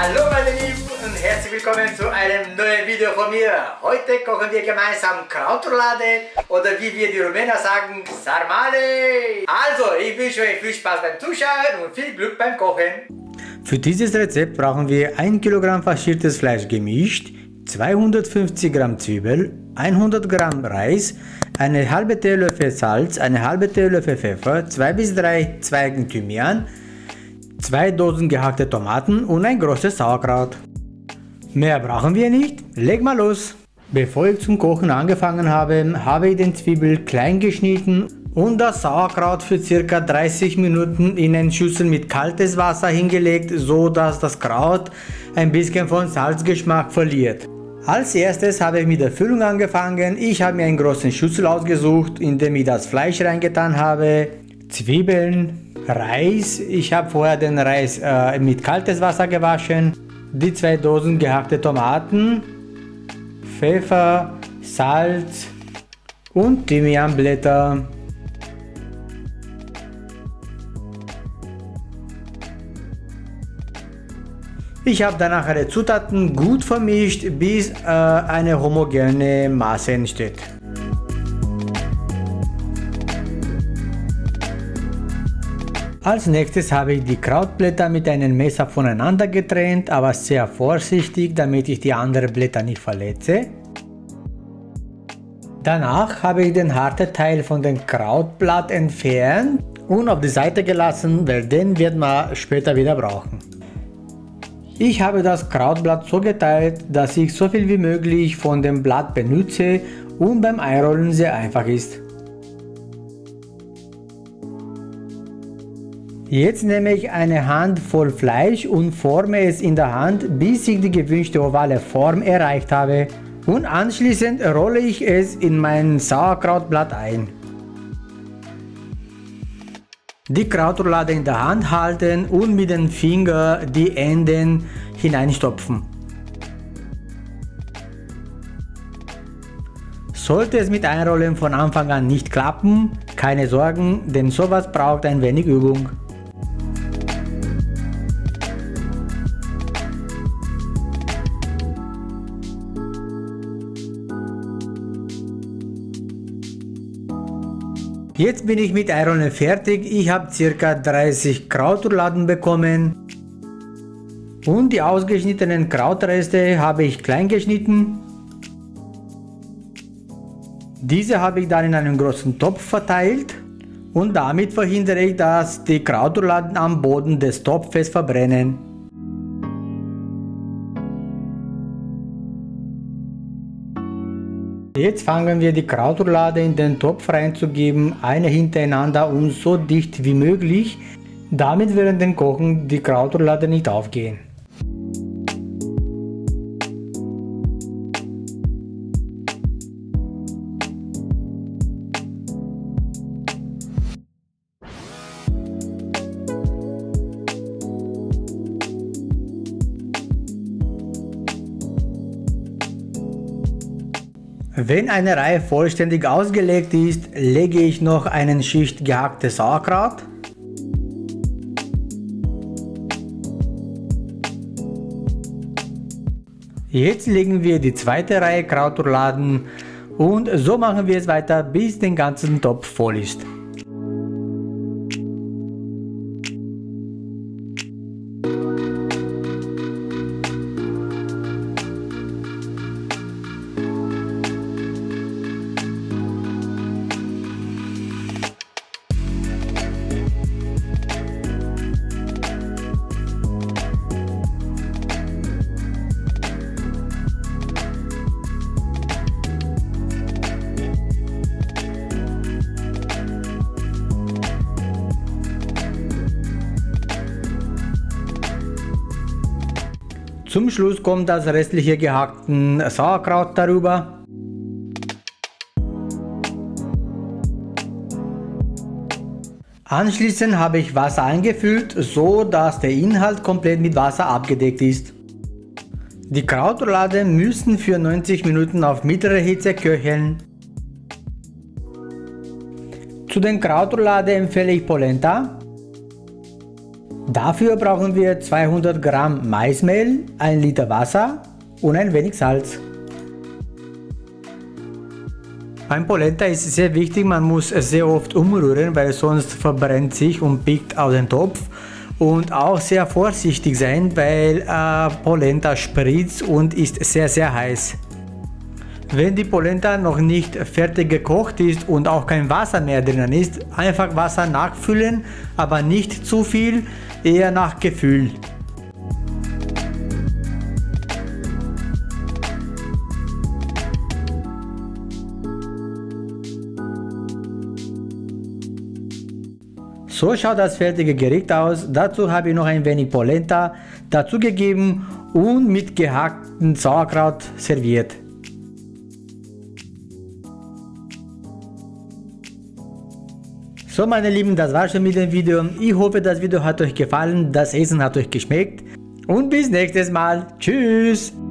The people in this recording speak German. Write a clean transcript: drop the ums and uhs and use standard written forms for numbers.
Hallo meine Lieben und herzlich willkommen zu einem neuen Video von mir. Heute kochen wir gemeinsam Krautroulade oder wie wir die Rumäner sagen, Sarmale. Also, ich wünsche euch viel Spaß beim Zuschauen und viel Glück beim Kochen. Für dieses Rezept brauchen wir 1 Kilogramm faschiertes Fleisch gemischt, 250 Gramm Zwiebel, 100 Gramm Reis, eine halbe Teelöffel Salz, eine halbe Teelöffel Pfeffer, 2 bis 3 Zweigen Thymian, 2 Dosen gehackte Tomaten und ein großes Sauerkraut. Mehr brauchen wir nicht, leg mal los! Bevor ich zum Kochen angefangen habe, habe ich den Zwiebel klein geschnitten und das Sauerkraut für ca. 30 Minuten in eine Schüssel mit kaltes Wasser hingelegt, so dass das Kraut ein bisschen von Salzgeschmack verliert. Als erstes habe ich mit der Füllung angefangen. Ich habe mir einen großen Schüssel ausgesucht, in dem ich das Fleisch reingetan habe, Zwiebeln, Reis. Ich habe vorher den Reis mit kaltes Wasser gewaschen, die 2 Dosen gehackte Tomaten, Pfeffer, Salz und Thymianblätter. Ich habe danach alle Zutaten gut vermischt, bis eine homogene Masse entsteht. Als nächstes habe ich die Krautblätter mit einem Messer voneinander getrennt, aber sehr vorsichtig, damit ich die anderen Blätter nicht verletze. Danach habe ich den harten Teil von dem Krautblatt entfernt und auf die Seite gelassen, weil den wird man später wieder brauchen. Ich habe das Krautblatt so geteilt, dass ich so viel wie möglich von dem Blatt benutze und beim Einrollen sehr einfach ist. Jetzt nehme ich eine Handvoll Fleisch und forme es in der Hand, bis ich die gewünschte ovale Form erreicht habe. Und anschließend rolle ich es in mein Sauerkrautblatt ein. Die Krautroulade in der Hand halten und mit den Fingern die Enden hineinstopfen. Sollte es mit Einrollen von Anfang an nicht klappen, keine Sorgen, denn sowas braucht ein wenig Übung. Jetzt bin ich mit Einrollen fertig. Ich habe ca. 30 Krautrouladen bekommen. Und die ausgeschnittenen Krautreste habe ich klein geschnitten. Diese habe ich dann in einem großen Topf verteilt. Und damit verhindere ich, dass die Krautrouladen am Boden des Topfes verbrennen. Jetzt fangen wir die Krautroulade in den Topf reinzugeben, eine hintereinander und so dicht wie möglich, damit während dem Kochen die Krautroulade nicht aufgehen. Wenn eine Reihe vollständig ausgelegt ist, lege ich noch eine Schicht gehacktes Sauerkraut. Jetzt legen wir die zweite Reihe Krautrouladen und so machen wir es weiter, bis der ganze Topf voll ist. Zum Schluss kommt das restliche gehackten Sauerkraut darüber. Anschließend habe ich Wasser eingefüllt, so dass der Inhalt komplett mit Wasser abgedeckt ist. Die Krautroulade müssen für 90 Minuten auf mittlerer Hitze köcheln. Zu den Krautroulade empfehle ich Polenta. Dafür brauchen wir 200 Gramm Maismehl, 1 Liter Wasser und ein wenig Salz. Beim Polenta ist es sehr wichtig, man muss es sehr oft umrühren, weil sonst verbrennt sich und biegt auf den Topf. Und auch sehr vorsichtig sein, weil Polenta spritzt und ist sehr heiß. Wenn die Polenta noch nicht fertig gekocht ist und auch kein Wasser mehr drinnen ist, einfach Wasser nachfüllen, aber nicht zu viel, eher nach Gefühl. So schaut das fertige Gericht aus. Dazu habe ich noch ein wenig Polenta dazugegeben und mit gehacktem Sauerkraut serviert. So meine Lieben, das war's schon mit dem Video. Ich hoffe, das Video hat euch gefallen, das Essen hat euch geschmeckt und bis nächstes Mal. Tschüss!